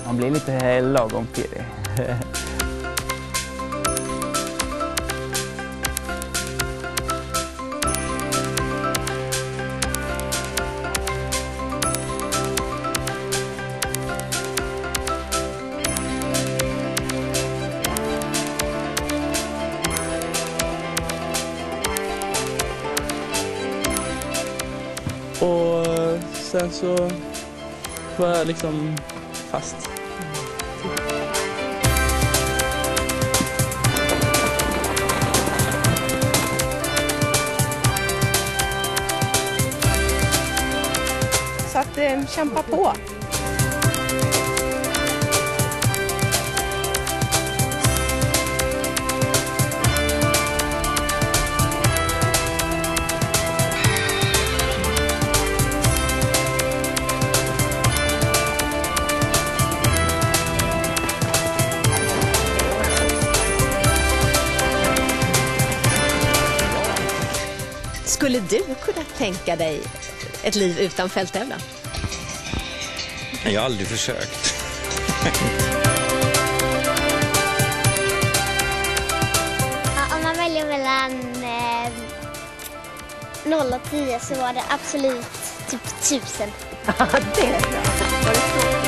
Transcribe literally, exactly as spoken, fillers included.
Man blir lite lagom pirrig. Och sen så var jag liksom fast. Så att eh, kämpa på. Skulle du kunna tänka dig ett liv utan fälttävlan? Jag har aldrig försökt. Ja, om man väljer mellan eh, noll och tio så var det absolut typ tusen. Det är bra.